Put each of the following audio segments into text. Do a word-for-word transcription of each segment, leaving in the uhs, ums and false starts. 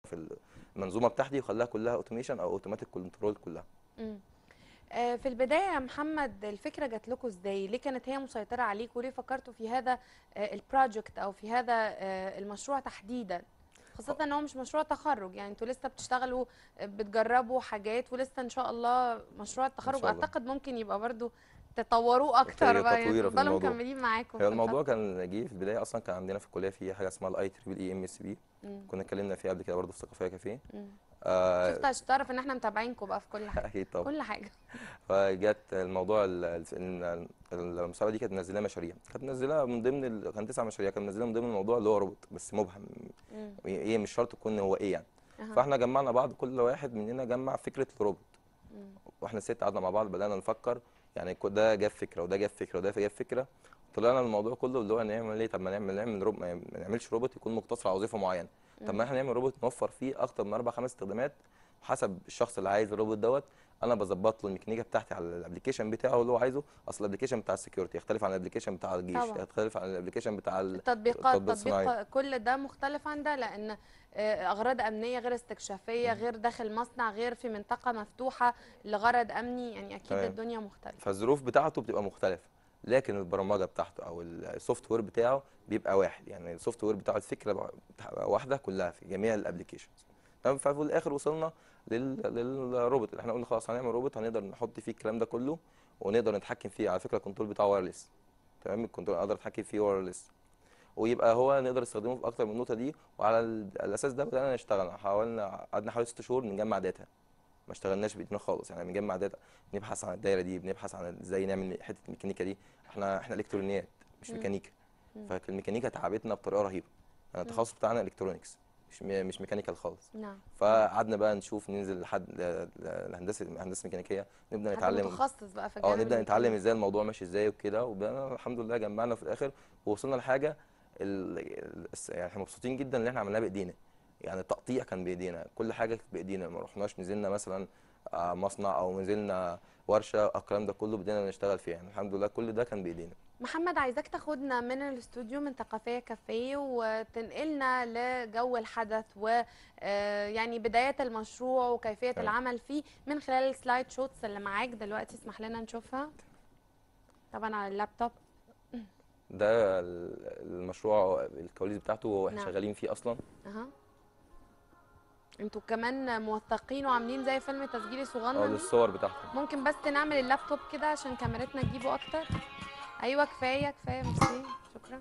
في المنظومه بتاعتي وخلاها كلها اوتوميشن او اوتوماتيك كنترول كلها. امم آه، في البداية يا محمد الفكرة جات لكم ازاي؟ ليه كانت هي مسيطرة عليكم؟ وليه فكرتوا في هذا البروجكت او في هذا آه، المشروع تحديدا؟ خاصة ان هو مش مشروع تخرج، يعني انتوا لسه بتشتغلوا آه، بتجربوا حاجات، ولسه ان شاء الله مشروع ان التخرج شاء الله اعتقد ممكن يبقى برضو تطوروه اكتر في بقى، يعني تطوير في تفضلوا الموضوع. مكملين معاكم هي في الموضوع الخط. كان جه في البدايه اصلا، كان عندنا في الكليه في حاجه اسمها الاي تريبل اي ام اس بي، مم. كنا اتكلمنا فيها قبل كده برضه في ثقافيه كافيه. مم. آه شفت عشان تعرف ان احنا متابعينكم بقى في كل حاجة، اكيد طبعا. كل حاجة. فجت الموضوع ال- ال- ان المسابقه دي كانت منزلاه مشاريع، كانت منزلها من ضمن ال... كان تسع مشاريع، كانت منزلها من ضمن الموضوع اللي هو روبوت بس مبهم، مم. ايه مش شرط يكون هو ايه يعني. اها. فاحنا جمعنا بعض، كل واحد مننا جمع فكره الروبوت، مم. واحنا الست قعدنا مع بعض بدانا نفكر، يعني كو- ده جاب فكره وده جاب فكره وده جاب فكره، طلعنا الموضوع كله اللي هو نعمل ايه، طب ما نعمل نعمل روب ما نعملش روبوت يكون مقتصر على وظيفه معينه، طب ما مم. احنا نعمل روبوت نوفر فيه اكتر من اربع خمس استخدامات حسب الشخص اللي عايز الروبوت دوت. انا بظبط له الميكانيكا بتاعتي على الابلكيشن بتاعه اللي هو عايزه، اصل الابلكيشن بتاع السكيورتي يختلف عن الابلكيشن بتاع الجيش، طبعا. يختلف عن الابلكيشن بتاع التطبيقات، التطبيق الصناعي. تطبيق كل ده مختلف عن ده، لان آه، اغراض امنيه غير استكشافيه، غير داخل مصنع، غير في منطقه مفتوحه لغرض امني، يعني اكيد تمام. الدنيا مختلفه. فالظروف بتاعته بتبقى مختلفه، لكن البرمجه بتاعته او السوفت وير بتاعه بيبقى واحد، يعني السوفت وير بتاعه الفكره بتبقى واحده كلها في جميع الابلكيشنز. تمام. ففي الاخر وصلنا لل... للروبوت اللي احنا قلنا خلاص هنعمل روبوت هنقدر نحط فيه الكلام ده كله ونقدر نتحكم فيه، على فكره الكنترول بتاعه وايرلس. تمام. الكنترول اقدر اتحكم فيه وايرلس، ويبقى هو نقدر نستخدمه في اكتر من النقطه دي، وعلى ال- الاساس ده بدانا نشتغل، حاولنا قعدنا حوالي ست شهور بنجمع داتا، ما اشتغلناش بايدينا خالص، يعني بنجمع داتا، بنبحث عن الدايره دي، بنبحث عن ازاي نعمل حته الميكانيكا دي. احنا احنا الكترونيات مش مم. ميكانيكا، مم. فالميكانيكا تعبتنا بطريقه رهيبه. انا مم. التخصص بتاعنا الكترونكس، مش مي- مش ميكانيكال خالص. نعم نعم. فقعدنا بقى نشوف ننزل لحد ل- ل- لهندسه هندسه ميكانيكيه، نبدا حد نتعلم. متخصص بقى في اه الجانب نبدا نتعلم الميكانيكي. ازاي الموضوع ماشي ازاي وكده، وبدانا الحمد لله جمعنا في الاخر ووصلنا لحاجه ال... ال- يعني احنا مبسوطين جدا ان احنا عملناها بايدينا، يعني التقطيع كان بايدينا، كل حاجه كانت بايدينا، ما رحناش نزلنا مثلا آه، مصنع او نزلنا ورشه أو الكلام ده كله بدينا نشتغل فيه، يعني الحمد لله كل ده كان بايدينا. محمد، عايزاك تاخدنا من الاستوديو من ثقافية كافيه وتنقلنا لجو الحدث، و آه، يعني بداية المشروع وكيفية تمام. العمل فيه من خلال السلايد شوتس اللي معاك دلوقتي. اسمح لنا نشوفها طبعا على اللابتوب. ده ال- المشروع الكواليس بتاعته واحنا نعم. شغالين فيه اصلا. اها. انتوا كمان موثقين وعاملين زي فيلم تسجيلي اه صغنن. للصور بتاعته. ممكن بس نعمل اللابتوب كده عشان كاميرتنا تجيبه اكتر؟ ايوه كفايه كفايه، ميرسي، شكرا.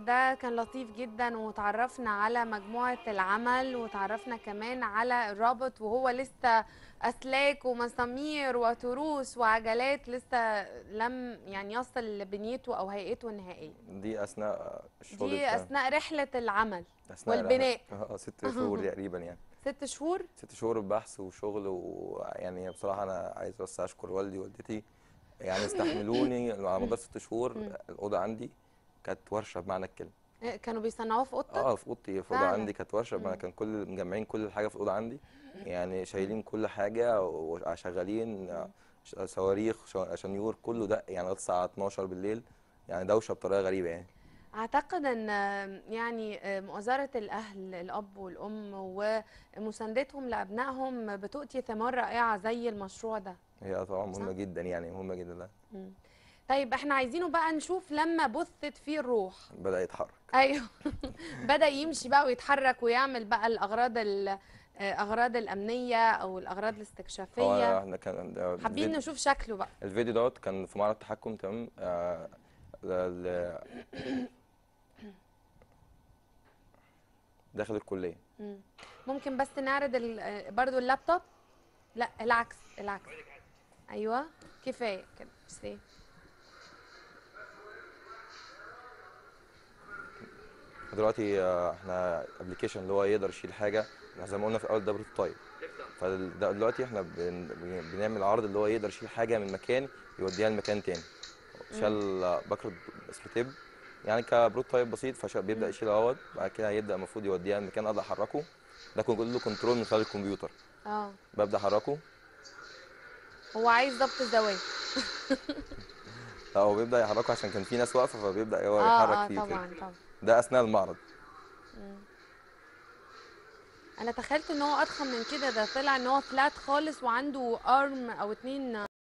ده كان لطيف جدا، وتعرفنا على مجموعة العمل، وتعرفنا كمان على الرابط وهو لسه أسلاك ومسامير وتروس وعجلات لسه لم يعني يصل لبنيته أو هيئته النهائية. دي اثناء الشغل دي بتاعي، أثناء رحلة العمل اثناء الرحله. والبناء. اه ست شهور تقريبا يعني. ست شهور. ست شهور بحث وشغل، ويعني بصراحه انا عايز بس اشكر والدي ووالدتي، يعني استحملوني على مدار ست شهور. مم. الاوضه عندي كانت ورشه بمعنى الكلمه. كانوا بيصنعوه في أوضتك؟ اه في اوضتي، في الاوضه فعلا. عندي كانت ورشه بمعنى، مم. كان كل مجمعين كل حاجه في الاوضه عندي، يعني مم. شايلين كل حاجه وشغالين مم. صواريخ شا- شنيور كله ده، يعني لغايه الساعه اتناشر بالليل، يعني دوشه بطريقه غريبه يعني. أعتقد أن يعني مؤازرة الأهل الأب والأم ومساندتهم لأبنائهم بتؤتي ثمار رائعة زي المشروع ده. هي طبعا صح؟ مهمه جدا، يعني مهمه جدا ده. مم. طيب احنا عايزينه بقى نشوف لما بثت فيه الروح. بدأ يتحرك. ايوه. بدأ يمشي بقى ويتحرك ويعمل بقى الأغراض الأغراض الأمنية أو الأغراض هو الاستكشافية. احنا كان ده حابين الفيديو نشوف شكله بقى. الفيديو دوت كان في معرض تحكم، تمام. آه ل- داخل الكليه. مم. ممكن بس نعرض ال- برضو اللابتوب. لا العكس العكس. ايوه كفايه كده. ميرسي. دلوقتي آه، احنا ابلكيشن اللي هو يقدر يشيل حاجه، احنا زي ما قلنا في الاول ده بروتوتايب. فدلوقتي احنا بن- بن- بنعمل عرض اللي هو يقدر يشيل حاجه من مكان يوديها لمكان تاني. مم. شال آه، بكرة سكريتيب يعني كبروتوتايب بسيط، فبيبدا مم. يشيل اهوت، بعد كده هيبدا المفروض يوديها لمكان اقدر احركه. ده كله له كنترول من خلال الكمبيوتر. اه ببدا احركه. هو عايز ضبط الزوايا. لا هو بيبدا يحركه عشان كان في ناس واقفه، فبيبدا هو يحرك اه اه فيه كده. طبعا طبعا. ده اثناء المعرض. مم. انا تخيلت ان هو اضخم من كده، ده طلع ان هو فلات خالص وعنده ارم او اتنين.